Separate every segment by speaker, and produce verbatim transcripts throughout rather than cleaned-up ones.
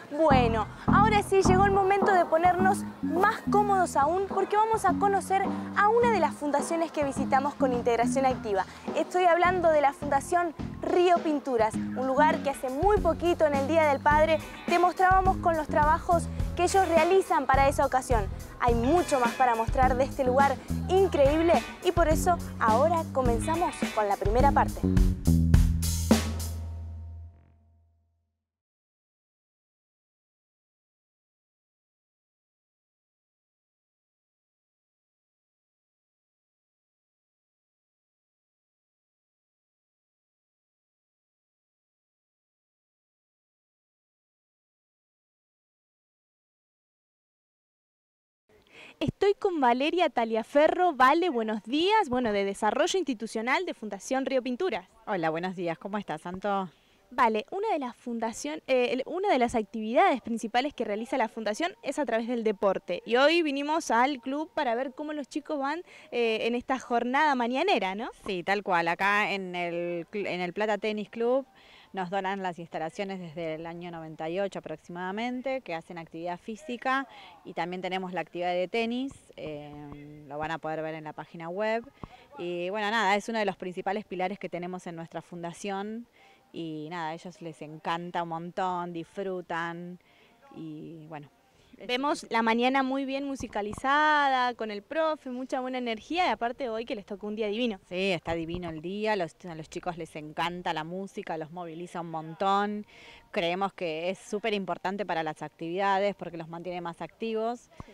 Speaker 1: Bueno, ahora sí llegó el momento de ponernos más cómodos aún porque vamos a conocer a una de las fundaciones que visitamos con Integración Activa. Estoy hablando de la Fundación Río Pinturas, un lugar que hace muy poquito, en el Día del Padre, te mostrábamos con los trabajos que ellos realizan para esa ocasión. Hay mucho más para mostrar de este lugar increíble y por eso ahora comenzamos con la primera parte. Estoy con Valeria Taliaferro. Vale, buenos días. Bueno, de Desarrollo Institucional de Fundación Río Pinturas.
Speaker 2: Hola, buenos días. ¿Cómo estás, Santo?
Speaker 1: Vale, una de las fundación, eh, una de las actividades principales que realiza la fundación es a través del deporte. Y hoy vinimos al club para ver cómo los chicos van eh, en esta jornada mañanera, ¿no?
Speaker 2: Sí, tal cual. Acá en el, en el Plata Tenis Club nos donan las instalaciones desde el año noventa y ocho aproximadamente, que hacen actividad física y también tenemos la actividad de tenis, eh, lo van a poder ver en la página web. Y bueno, nada, es uno de los principales pilares que tenemos en nuestra fundación y nada, a ellos les encanta un montón, disfrutan y bueno.
Speaker 1: Vemos la mañana muy bien musicalizada, con el profe, mucha buena energía y aparte hoy que les tocó un día divino.
Speaker 2: Sí, está divino el día, los, a los chicos les encanta la música, los moviliza un montón. Creemos que es súper importante para las actividades porque los mantiene más activos. Sí.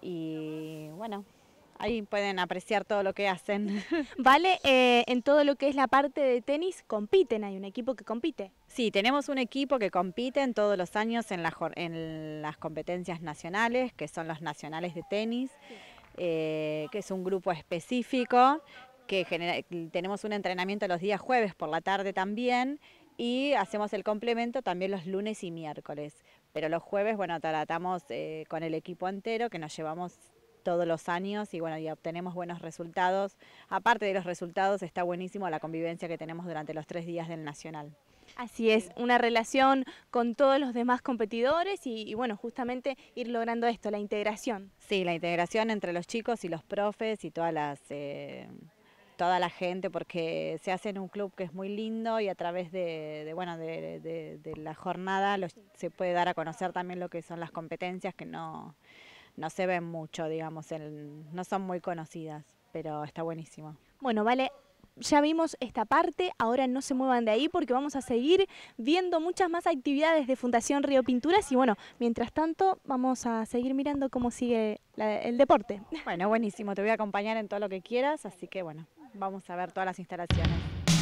Speaker 2: Y bueno, ahí pueden apreciar todo lo que hacen.
Speaker 1: Vale, eh, en todo lo que es la parte de tenis compiten, hay un equipo que compite.
Speaker 2: Sí, tenemos un equipo que compite todos los años en, la, en las competencias nacionales, que son los nacionales de tenis, sí. eh, que es un grupo específico, que genera, tenemos un entrenamiento los días jueves por la tarde también, y hacemos el complemento también los lunes y miércoles. Pero los jueves, bueno, tratamos eh, con el equipo entero, que nos llevamos todos los años y bueno, y obtenemos buenos resultados. Aparte de los resultados, está buenísimo la convivencia que tenemos durante los tres días del Nacional.
Speaker 1: Así es, una relación con todos los demás competidores y, y bueno, justamente ir logrando esto, la integración.
Speaker 2: Sí, la integración entre los chicos y los profes y todas las, eh, toda la gente, porque se hace en un club que es muy lindo y a través de, de bueno, de, de, de la jornada los, se puede dar a conocer también lo que son las competencias que no, no se ven mucho, digamos, en, no son muy conocidas, pero está buenísimo.
Speaker 1: Bueno, vale. Ya vimos esta parte, ahora no se muevan de ahí porque vamos a seguir viendo muchas más actividades de Fundación Río Pinturas y bueno, mientras tanto vamos a seguir mirando cómo sigue la, el deporte.
Speaker 2: Bueno, buenísimo, te voy a acompañar en todo lo que quieras, así que bueno, vamos a ver todas las instalaciones.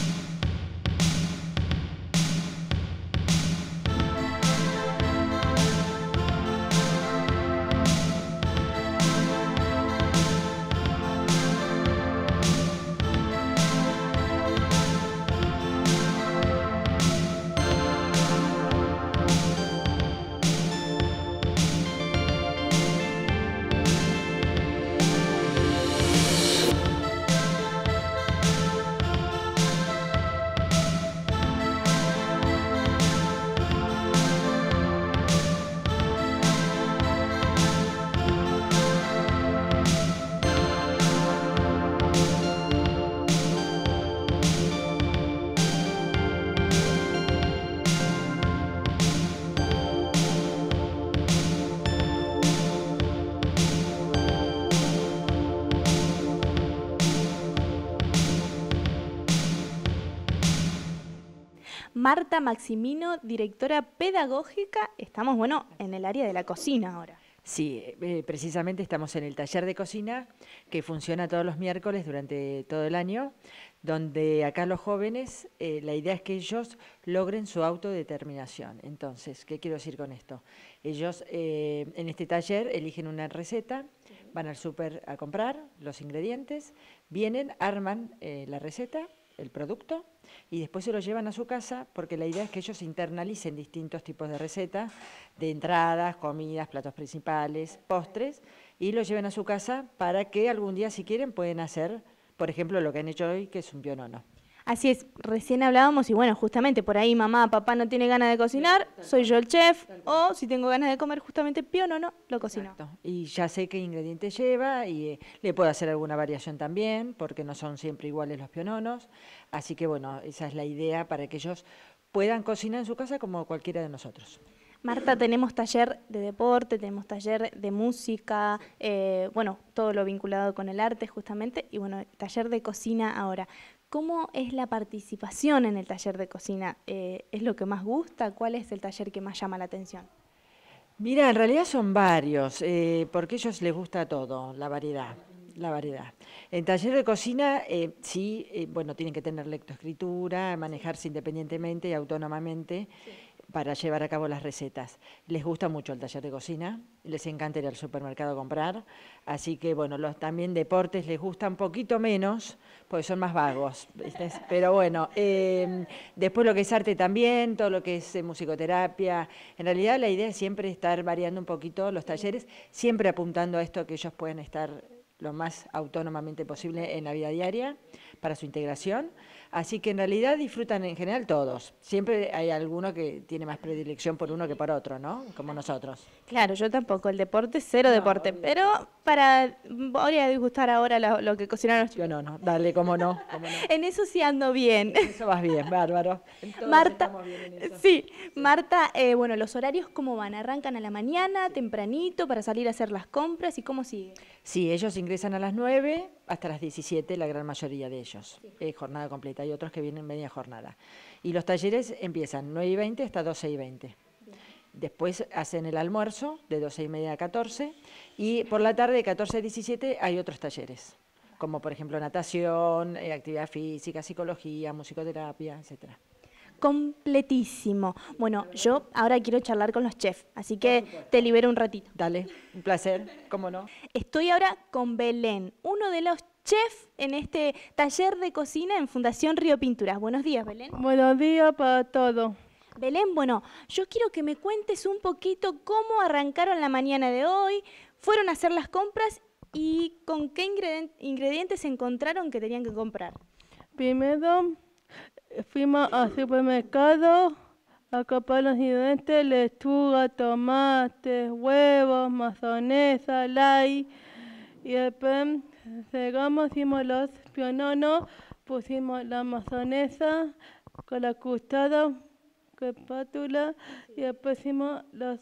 Speaker 1: Marta Maximino, directora pedagógica. Estamos, bueno, en el área de la cocina ahora.
Speaker 3: Sí, eh, precisamente estamos en el taller de cocina que funciona todos los miércoles durante todo el año, donde acá los jóvenes, eh, la idea es que ellos logren su autodeterminación. Entonces, ¿qué quiero decir con esto? Ellos eh, en este taller eligen una receta, van al súper a comprar los ingredientes, vienen, arman eh, la receta, el producto, y después se lo llevan a su casa porque la idea es que ellos internalicen distintos tipos de recetas, de entradas, comidas, platos principales, postres, y lo lleven a su casa para que algún día, si quieren, pueden hacer, por ejemplo, lo que han hecho hoy, que es un pionono.
Speaker 1: Así es, recién hablábamos y bueno, justamente por ahí mamá, papá no tiene ganas de cocinar, soy yo el chef, o si tengo ganas de comer justamente pionono, lo cocino.
Speaker 3: Exacto. Y ya sé qué ingredientes lleva y eh, le puedo hacer alguna variación también, porque no son siempre iguales los piononos. Así que bueno, esa es la idea para que ellos puedan cocinar en su casa como cualquiera de nosotros.
Speaker 1: Marta, tenemos taller de deporte, tenemos taller de música, eh, bueno, todo lo vinculado con el arte justamente, y bueno, taller de cocina ahora. ¿Cómo es la participación en el taller de cocina? Eh, ¿Es lo que más gusta? ¿Cuál es el taller que más llama la atención?
Speaker 3: Mira, en realidad son varios, eh, porque a ellos les gusta todo, la variedad, la variedad. En taller de cocina, eh, sí, eh, bueno, tienen que tener lectoescritura, manejarse independientemente y autónomamente para llevar a cabo las recetas. Les gusta mucho el taller de cocina, les encanta ir al supermercado a comprar, así que bueno, los también deportes les gusta un poquito menos, porque son más vagos, ¿viste? Pero bueno, eh, después lo que es arte también, todo lo que es eh, musicoterapia, en realidad la idea es siempre estar variando un poquito los talleres, siempre apuntando a esto que ellos puedan estar lo más autónomamente posible en la vida diaria para su integración. Así que en realidad disfrutan en general todos. Siempre hay alguno que tiene más predilección por uno que por otro, ¿no? Como nosotros.
Speaker 1: Claro, yo tampoco. El deporte, cero no, deporte. Pero para, voy a disgustar ahora lo, lo que cocinaron los chicos.
Speaker 3: Yo no, no. Dale, cómo no, cómo no.
Speaker 1: En eso sí ando bien.
Speaker 3: En eso vas bien, bárbaro.
Speaker 1: Marta, bien en eso. Sí, sí. Marta, eh, bueno, los horarios ¿cómo van? ¿Arrancan a la mañana, tempranito, para salir a hacer las compras y cómo sigue?
Speaker 3: Sí, ellos ingresan a las nueve hasta las diecisiete, la gran mayoría de ellos. Sí. Eh, jornada completa. Hay otros que vienen media jornada. Y los talleres empiezan nueve y veinte hasta doce y veinte. Bien. Después hacen el almuerzo de doce y media a catorce y por la tarde de catorce a diecisiete hay otros talleres, como por ejemplo natación, eh, actividad física, psicología, musicoterapia, etcétera.
Speaker 1: Completísimo. Bueno, yo ahora quiero charlar con los chefs, así que te libero un ratito.
Speaker 3: Dale, un placer, cómo no.
Speaker 1: Estoy ahora con Belén, uno de los chefs en este taller de cocina en Fundación Río Pinturas. Buenos días, Belén.
Speaker 4: Buenos días para todos.
Speaker 1: Belén, bueno, yo quiero que me cuentes un poquito cómo arrancaron la mañana de hoy, fueron a hacer las compras y con qué ingredientes encontraron que tenían que comprar.
Speaker 4: Primero fuimos al supermercado a comprar los ingredientes: lechuga, tomate, huevos, mayonesa, lay. Y después llegamos, hicimos los piononos, pusimos la mayonesa con la cuchara, con espátula, y después hicimos los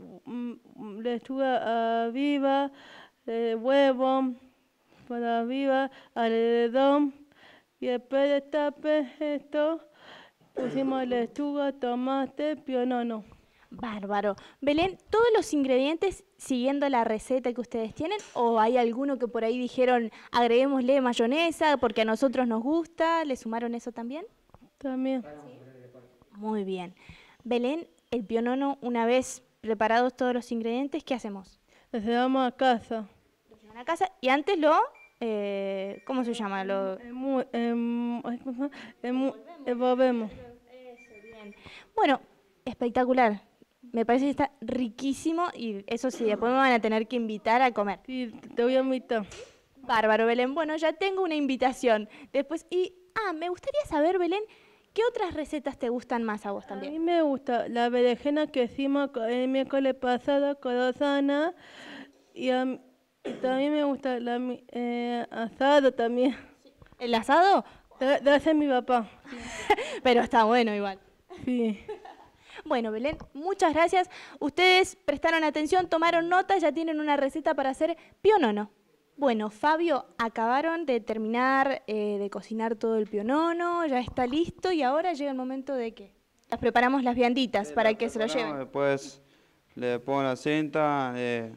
Speaker 4: um, lechuga viva, eh, huevo para viva, alrededor. Y después de tape esto, pusimos lechuga, tomate, pionono.
Speaker 1: Bárbaro. Belén, ¿todos los ingredientes siguiendo la receta que ustedes tienen? ¿O hay alguno que por ahí dijeron, agreguémosle mayonesa porque a nosotros nos gusta? ¿Le sumaron eso también?
Speaker 4: También.
Speaker 1: ¿Sí? Muy bien. Belén, el pionono, una vez preparados todos los ingredientes, ¿qué hacemos?
Speaker 4: Lo llevamos a casa.
Speaker 1: Lo llevan a casa y antes lo... Eh, ¿Cómo se llama? Lo...
Speaker 4: Emu, emu, emu, envolvemos.
Speaker 1: Eso, bien. Bueno, espectacular. Me parece que está riquísimo y eso sí, después me van a tener que invitar a comer.
Speaker 4: Sí, te voy a invitar.
Speaker 1: Bárbaro, Belén. Bueno, ya tengo una invitación. Después, y, ah, me gustaría saber, Belén, ¿qué otras recetas te gustan más a vos también?
Speaker 4: A mí me gusta la berenjena que hicimos el miércoles pasado con Rosana y a mí. Y también me gusta el eh, asado también.
Speaker 1: ¿El asado?
Speaker 4: Lo hace mi papá.
Speaker 1: Pero está bueno igual.
Speaker 4: Sí.
Speaker 1: Bueno, Belén, muchas gracias. Ustedes prestaron atención, tomaron nota, ya tienen una receta para hacer pionono. Bueno, Fabio, acabaron de terminar eh, de cocinar todo el pionono, ya está listo y ahora llega el momento de que las preparamos las vianditas sí, para que se lo lleven.
Speaker 5: Después le pongo la cinta. Eh,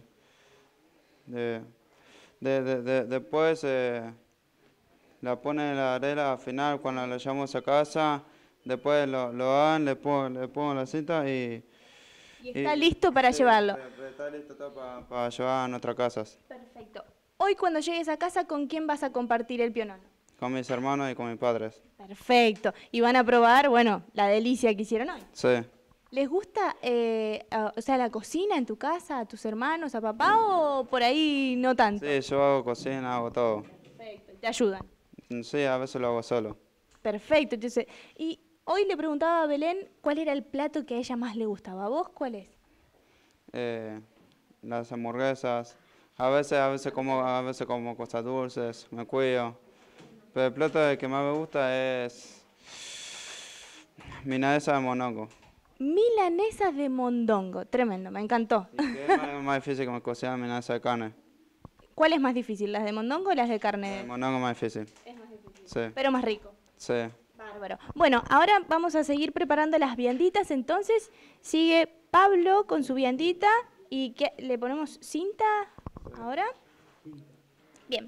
Speaker 5: De, de, de, de, después eh, la pone en la arena final cuando la llevamos a casa, después lo, lo dan, le pongo, le pongo la cinta y...
Speaker 1: Y está y, listo para
Speaker 5: sí,
Speaker 1: llevarlo.
Speaker 5: Está listo todo para, para llevar a nuestras casas.
Speaker 1: Perfecto. Hoy cuando llegues a casa, ¿con quién vas a compartir el pionono?
Speaker 5: Con mis hermanos y con mis padres.
Speaker 1: Perfecto. Y van a probar, bueno, la delicia que hicieron hoy.
Speaker 5: Sí.
Speaker 1: ¿Les gusta, eh, a, o sea, la cocina en tu casa, a tus hermanos, a papá o por ahí no tanto?
Speaker 5: Sí, yo hago cocina, hago todo.
Speaker 1: Perfecto, ¿te ayudan?
Speaker 5: Sí, a veces lo hago solo.
Speaker 1: Perfecto, entonces, y hoy le preguntaba a Belén cuál era el plato que a ella más le gustaba. ¿A vos cuál es?
Speaker 5: Eh, las hamburguesas. A veces, a veces como, a veces como cosas dulces, me cuido. Pero el plato que más me gusta es milanesa de mondongo.
Speaker 1: Milanesas de mondongo, tremendo, me encantó.
Speaker 5: Y que es más, más difícil que me cocina milanesa de carne.
Speaker 1: ¿Cuál es más difícil, las de mondongo o las de carne?
Speaker 5: El mondongo es más difícil.
Speaker 1: Es más difícil.
Speaker 5: Sí.
Speaker 1: Pero más rico.
Speaker 5: Sí.
Speaker 1: Bárbaro. Bueno, ahora vamos a seguir preparando las vianditas, entonces sigue Pablo con su viandita y ¿qué? ¿Le ponemos cinta ahora? Bien.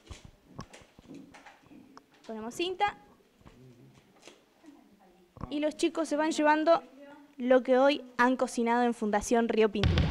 Speaker 1: Ponemos cinta y los chicos se van llevando lo que hoy han cocinado en Fundación Río Pinturas.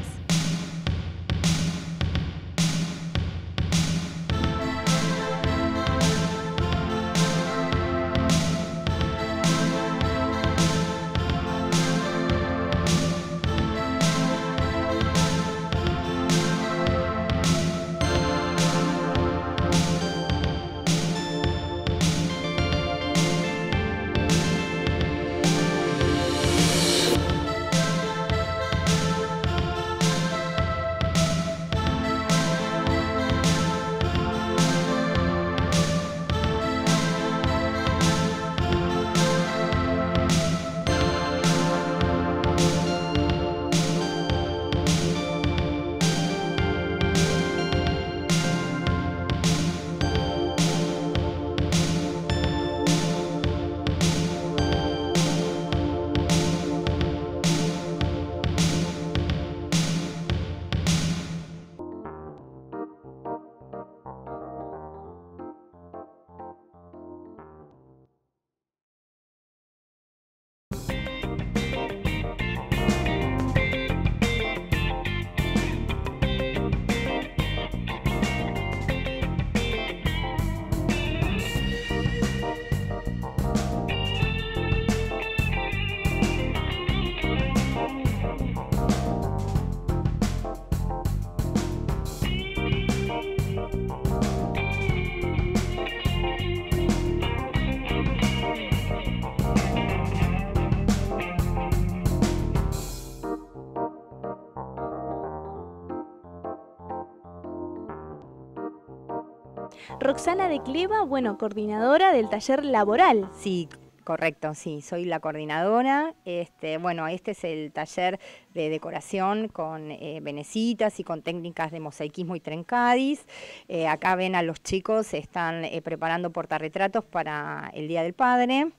Speaker 1: Roxana de Cleva, bueno, coordinadora del taller laboral.
Speaker 2: Sí, correcto, sí, soy la coordinadora. Este, bueno, este es el taller de decoración con eh, venecitas y con técnicas de mosaicismo y trencadis. Eh, acá ven a los chicos, están eh, preparando portarretratos para el Día del Padre.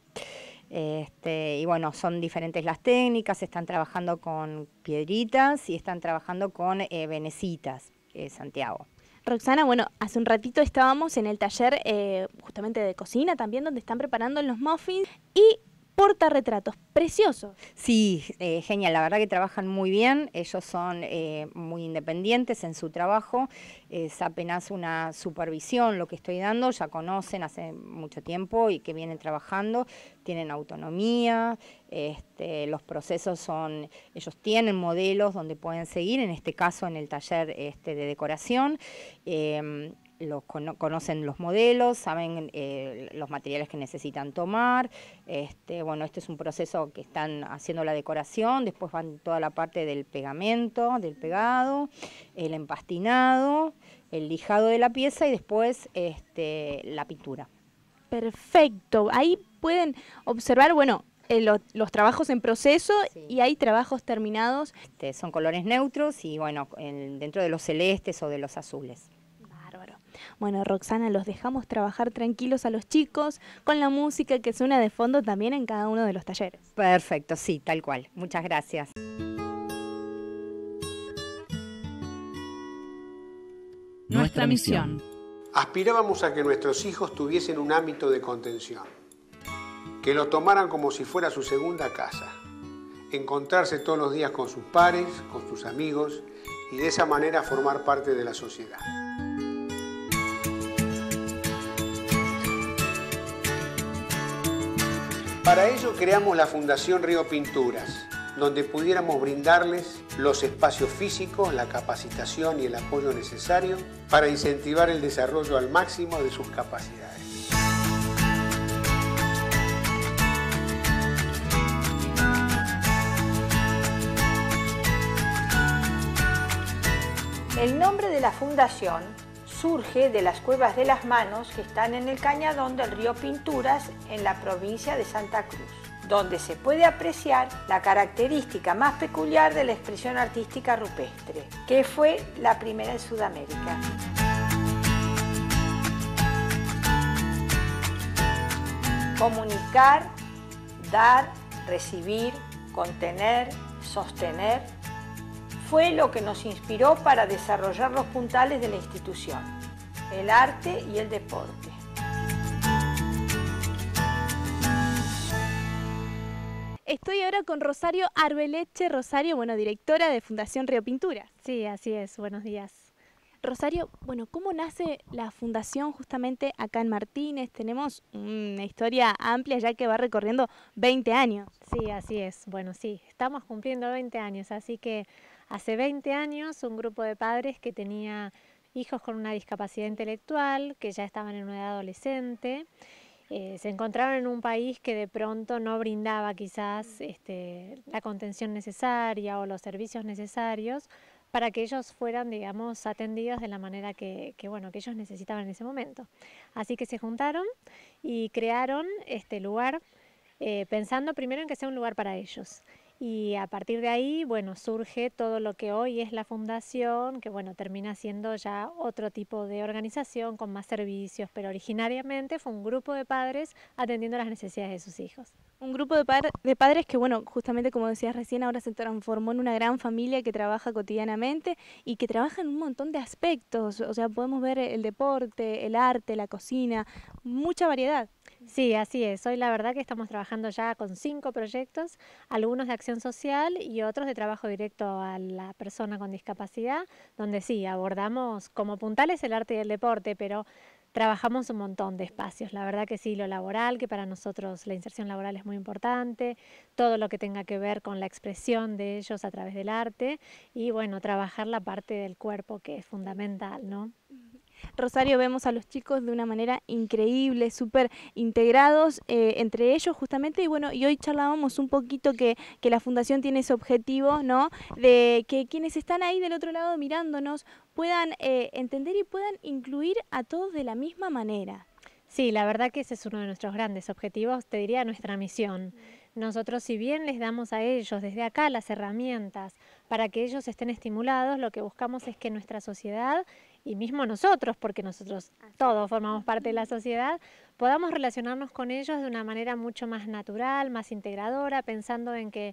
Speaker 2: Este, y bueno, son diferentes las técnicas, están trabajando con piedritas y están trabajando con eh, venecitas, eh, Santiago.
Speaker 1: Roxana, bueno, hace un ratito estábamos en el taller eh, justamente de cocina también, donde están preparando los muffins y portarretratos preciosos.
Speaker 2: Sí, eh, genial, la verdad que trabajan muy bien, ellos son eh, muy independientes en su trabajo, es apenas una supervisión lo que estoy dando, ya conocen hace mucho tiempo y que vienen trabajando, tienen autonomía, este, los procesos son, ellos tienen modelos donde pueden seguir, en este caso en el taller este, de decoración, eh, los cono conocen los modelos, saben eh, los materiales que necesitan tomar. Este, bueno, este es un proceso que están haciendo la decoración, después van toda la parte del pegamento, del pegado, el empastinado, el lijado de la pieza y después este, la pintura.
Speaker 1: Perfecto, ahí pueden observar, bueno, eh, lo, los trabajos en proceso, sí, y hay trabajos terminados.
Speaker 2: Este, son colores neutros y bueno, en, dentro de los celestes o de los azules.
Speaker 1: Bueno, Roxana, los dejamos trabajar tranquilos a los chicos con la música que suena de fondo también en cada uno de los talleres.
Speaker 2: Perfecto, sí, tal cual. Muchas gracias.
Speaker 6: Nuestra misión.
Speaker 7: Aspirábamos a que nuestros hijos tuviesen un ámbito de contención, que lo tomaran como si fuera su segunda casa, encontrarse todos los días con sus pares, con sus amigos y de esa manera formar parte de la sociedad. Para ello creamos la Fundación Río Pinturas, donde pudiéramos brindarles los espacios físicos, la capacitación y el apoyo necesario para incentivar el desarrollo al máximo de sus capacidades.
Speaker 8: El nombre de la fundación surge de las Cuevas de las Manos que están en el cañadón del río Pinturas en la provincia de Santa Cruz, donde se puede apreciar la característica más peculiar de la expresión artística rupestre, que fue la primera en Sudamérica. Comunicar, dar, recibir, contener, sostener, fue lo que nos inspiró para desarrollar los puntales de la institución, el arte y el deporte.
Speaker 1: Estoy ahora con Rosario Arbeleche. Rosario, bueno, directora de Fundación Río Pinturas.
Speaker 9: Sí, así es. Buenos días.
Speaker 1: Rosario, bueno, ¿cómo nace la fundación justamente acá en Martínez? Tenemos una historia amplia ya que va recorriendo veinte años.
Speaker 9: Sí, así es. Bueno, sí, estamos cumpliendo veinte años, así que hace veinte años un grupo de padres que tenía hijos con una discapacidad intelectual, que ya estaban en una edad adolescente, eh, se encontraron en un país que de pronto no brindaba quizás este, la contención necesaria o los servicios necesarios para que ellos fueran, digamos, atendidos de la manera que, que, bueno, que ellos necesitaban en ese momento. Así que se juntaron y crearon este lugar eh, pensando primero en que sea un lugar para ellos. Y a partir de ahí, bueno, surge todo lo que hoy es la fundación, que bueno, termina siendo ya otro tipo de organización con más servicios, pero originariamente fue un grupo de padres atendiendo las necesidades de sus hijos.
Speaker 1: Un grupo de, par de padres que, bueno, justamente como decías recién, ahora se transformó en una gran familia que trabaja cotidianamente y que trabaja en un montón de aspectos. O sea, podemos ver el deporte, el arte, la cocina, mucha variedad.
Speaker 9: Sí, así es. Hoy la verdad que estamos trabajando ya con cinco proyectos, algunos de acción social y otros de trabajo directo a la persona con discapacidad, donde sí, abordamos como puntales el arte y el deporte, pero trabajamos un montón de espacios. La verdad que sí, lo laboral, que para nosotros la inserción laboral es muy importante, todo lo que tenga que ver con la expresión de ellos a través del arte y bueno, trabajar la parte del cuerpo que es fundamental, ¿no?
Speaker 1: Rosario, vemos a los chicos de una manera increíble, súper integrados eh, entre ellos justamente, y bueno, y hoy charlábamos un poquito que, que la Fundación tiene ese objetivo, ¿no?, de que quienes están ahí del otro lado mirándonos puedan eh, entender y puedan incluir a todos de la misma manera.
Speaker 9: Sí, la verdad que ese es uno de nuestros grandes objetivos, te diría nuestra misión. Nosotros, si bien les damos a ellos desde acá las herramientas para que ellos estén estimulados, lo que buscamos es que nuestra sociedad y mismo nosotros, porque nosotros todos formamos parte de la sociedad, podamos relacionarnos con ellos de una manera mucho más natural, más integradora, pensando en que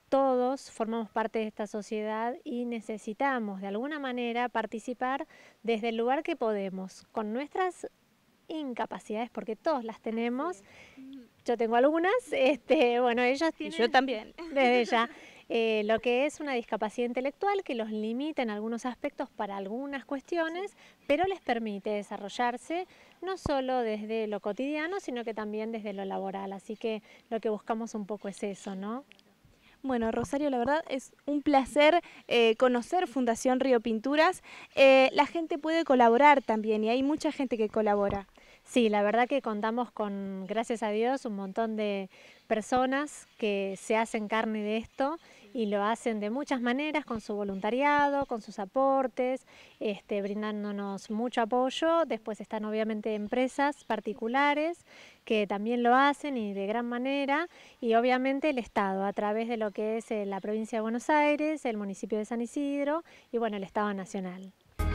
Speaker 9: todos formamos parte de esta sociedad y necesitamos de alguna manera participar desde el lugar que podemos, con nuestras incapacidades, porque todos las tenemos. Yo tengo algunas, este, bueno, ellos tienen...
Speaker 1: Y yo también.
Speaker 9: Desde ya. Eh, lo que es una discapacidad intelectual que los limita en algunos aspectos para algunas cuestiones, pero les permite desarrollarse no solo desde lo cotidiano, sino que también desde lo laboral. Así que lo que buscamos un poco es eso, ¿no?
Speaker 1: Bueno, Rosario, la verdad es un placer eh, conocer Fundación Río Pinturas. Eh, la gente puede colaborar también y hay mucha gente que colabora.
Speaker 9: Sí, la verdad que contamos con, gracias a Dios, un montón de personas que se hacen carne de esto y lo hacen de muchas maneras, con su voluntariado, con sus aportes, este, brindándonos mucho apoyo. Después están obviamente empresas particulares que también lo hacen y de gran manera, y obviamente el Estado a través de lo que es la provincia de Buenos Aires, el municipio de San Isidro y bueno, el Estado Nacional.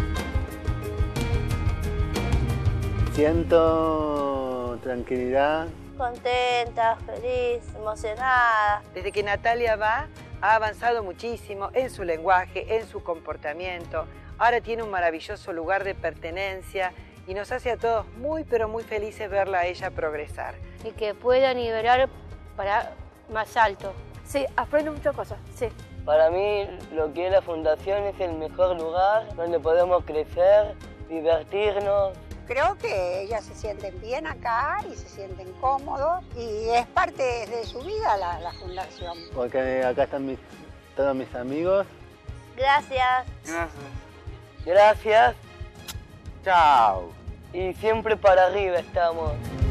Speaker 10: Siento tranquilidad.
Speaker 11: Contenta, feliz, emocionada.
Speaker 12: Desde que Natalia va, ha avanzado muchísimo en su lenguaje, en su comportamiento. Ahora tiene un maravilloso lugar de pertenencia y nos hace a todos muy, pero muy felices verla a ella progresar.
Speaker 11: Y que pueda nivelar para más alto.
Speaker 13: Sí, aprendo muchas cosas, sí.
Speaker 14: Para mí, lo que es la fundación es el mejor lugar donde podemos crecer, divertirnos.
Speaker 15: Creo que ellas se sienten bien acá y se sienten cómodos y es parte de su vida la, la fundación.
Speaker 10: Porque acá están mis, todos mis amigos.
Speaker 11: Gracias.
Speaker 14: Gracias. Gracias.
Speaker 10: Chao.
Speaker 14: Y siempre para arriba estamos.